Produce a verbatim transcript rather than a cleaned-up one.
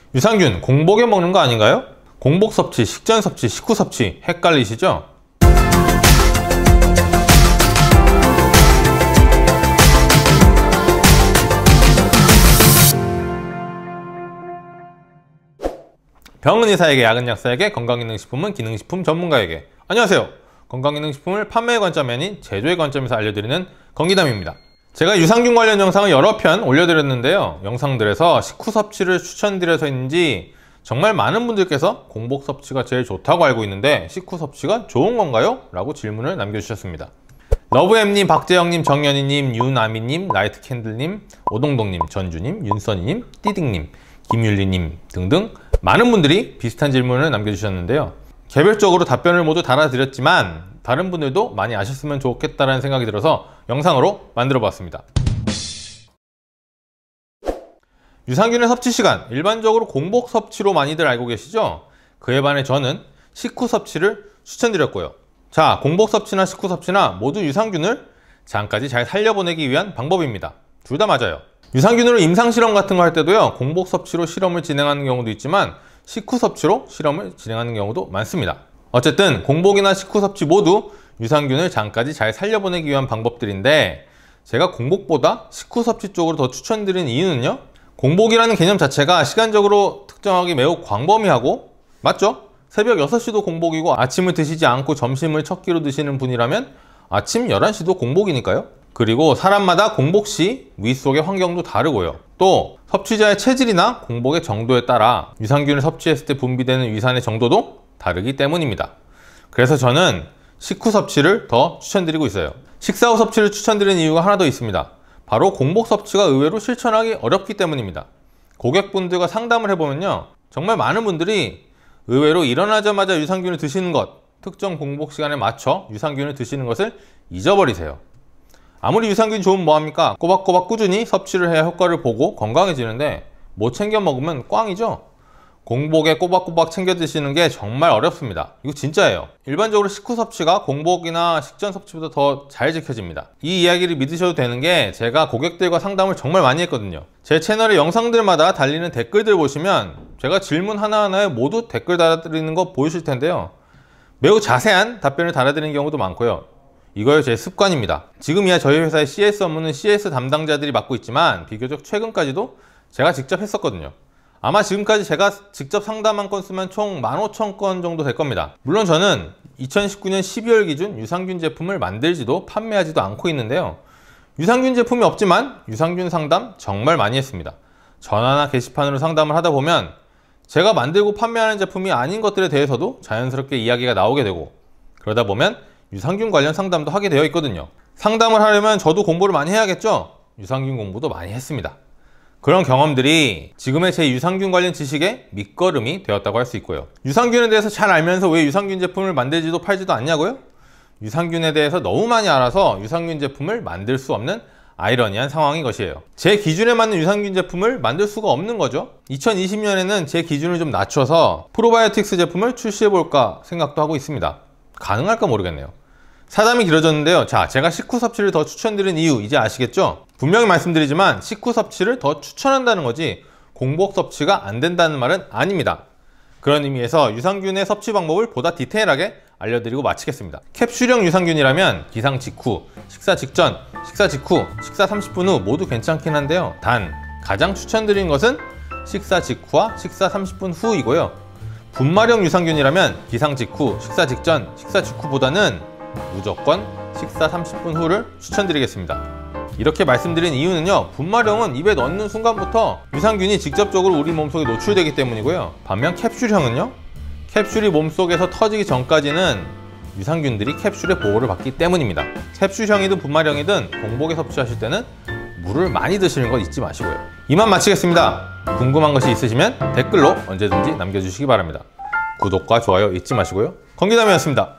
유산균 공복에 먹는 거 아닌가요? 공복 섭취, 식전 섭취, 식후 섭취 헷갈리시죠? 병은 의사에게, 약은 약사에게, 건강기능식품은 기능식품 전문가에게. 안녕하세요. 건강기능식품을 판매의 관점이 아닌 제조의 관점에서 알려드리는 건기담입니다. 제가 유산균 관련 영상을 여러 편 올려드렸는데요. 영상들에서 식후 섭취를 추천드려서인지 정말 많은 분들께서 공복 섭취가 제일 좋다고 알고 있는데 식후 섭취가 좋은 건가요? 라고 질문을 남겨주셨습니다. 러브엠님, 박재영님, 정연희님, 유나미님, 라이트캔들님, 오동동님, 전주님, 윤선희님, 띠딩님, 김율리님 등등 많은 분들이 비슷한 질문을 남겨주셨는데요. 개별적으로 답변을 모두 달아드렸지만 다른 분들도 많이 아셨으면 좋겠다는 생각이 들어서 영상으로 만들어 봤습니다. 유산균의 섭취 시간, 일반적으로 공복 섭취로 많이들 알고 계시죠? 그에 반해 저는 식후 섭취를 추천드렸고요. 자, 공복 섭취나 식후 섭취나 모두 유산균을 장까지 잘 살려보내기 위한 방법입니다. 둘 다 맞아요. 유산균으로 임상실험 같은 거 할 때도요, 공복 섭취로 실험을 진행하는 경우도 있지만 식후 섭취로 실험을 진행하는 경우도 많습니다. 어쨌든 공복이나 식후 섭취 모두 유산균을 장까지 잘 살려보내기 위한 방법들인데, 제가 공복보다 식후 섭취 쪽으로 더 추천드리는 이유는요, 공복이라는 개념 자체가 시간적으로 특정하기 매우 광범위하고, 맞죠? 새벽 여섯 시도 공복이고 아침을 드시지 않고 점심을 첫 끼로 드시는 분이라면 아침 열한 시도 공복이니까요. 그리고 사람마다 공복 시 위 속의 환경도 다르고요. 또 섭취자의 체질이나 공복의 정도에 따라 유산균을 섭취했을 때 분비되는 위산의 정도도 다르기 때문입니다. 그래서 저는 식후 섭취를 더 추천드리고 있어요. 식사 후 섭취를 추천드리는 이유가 하나 더 있습니다. 바로 공복 섭취가 의외로 실천하기 어렵기 때문입니다. 고객분들과 상담을 해보면요, 정말 많은 분들이 의외로 일어나자마자 유산균을 드시는 것, 특정 공복 시간에 맞춰 유산균을 드시는 것을 잊어버리세요. 아무리 유산균이 좋으면 뭐합니까? 꼬박꼬박 꾸준히 섭취를 해야 효과를 보고 건강해지는데 못 챙겨 먹으면 꽝이죠? 공복에 꼬박꼬박 챙겨 드시는 게 정말 어렵습니다. 이거 진짜예요. 일반적으로 식후 섭취가 공복이나 식전 섭취보다 더 잘 지켜집니다. 이 이야기를 믿으셔도 되는 게, 제가 고객들과 상담을 정말 많이 했거든요. 제 채널의 영상들마다 달리는 댓글들 보시면 제가 질문 하나하나에 모두 댓글 달아드리는 거 보이실 텐데요, 매우 자세한 답변을 달아드리는 경우도 많고요. 이거요, 제 습관입니다. 지금이야 저희 회사의 씨에스 업무는 씨에스 담당자들이 맡고 있지만 비교적 최근까지도 제가 직접 했었거든요. 아마 지금까지 제가 직접 상담한 건수면 총 만 오천 건 정도 될 겁니다. 물론 저는 이천십구 년 십이월 기준 유산균 제품을 만들지도 판매하지도 않고 있는데요, 유산균 제품이 없지만 유산균 상담 정말 많이 했습니다. 전화나 게시판으로 상담을 하다 보면 제가 만들고 판매하는 제품이 아닌 것들에 대해서도 자연스럽게 이야기가 나오게 되고, 그러다 보면 유산균 관련 상담도 하게 되어 있거든요. 상담을 하려면 저도 공부를 많이 해야겠죠? 유산균 공부도 많이 했습니다. 그런 경험들이 지금의 제 유산균 관련 지식의 밑거름이 되었다고 할 수 있고요. 유산균에 대해서 잘 알면서 왜 유산균 제품을 만들지도 팔지도 않냐고요? 유산균에 대해서 너무 많이 알아서 유산균 제품을 만들 수 없는 아이러니한 상황인 것이에요. 제 기준에 맞는 유산균 제품을 만들 수가 없는 거죠. 이천이십 년에는 제 기준을 좀 낮춰서 프로바이오틱스 제품을 출시해볼까 생각도 하고 있습니다. 가능할까 모르겠네요. 사담이 길어졌는데요. 자, 제가 식후 섭취를 더 추천드리는 이유 이제 아시겠죠? 분명히 말씀드리지만 식후 섭취를 더 추천한다는 거지 공복 섭취가 안 된다는 말은 아닙니다. 그런 의미에서 유산균의 섭취 방법을 보다 디테일하게 알려드리고 마치겠습니다. 캡슐형 유산균이라면 기상 직후, 식사 직전, 식사 직후, 식사 삼십 분 후 모두 괜찮긴 한데요, 단 가장 추천드리는 것은 식사 직후와 식사 삼십 분 후이고요. 분말형 유산균이라면 기상 직후, 식사 직전, 식사 직후보다는 무조건 식사 삼십 분 후를 추천드리겠습니다. 이렇게 말씀드린 이유는요, 분말형은 입에 넣는 순간부터 유산균이 직접적으로 우리 몸속에 노출되기 때문이고요. 반면 캡슐형은요, 캡슐이 몸속에서 터지기 전까지는 유산균들이 캡슐의 보호를 받기 때문입니다. 캡슐형이든 분말형이든 공복에 섭취하실 때는 물을 많이 드시는 거 잊지 마시고요. 이만 마치겠습니다. 궁금한 것이 있으시면 댓글로 언제든지 남겨주시기 바랍니다. 구독과 좋아요 잊지 마시고요. 건기담이었습니다.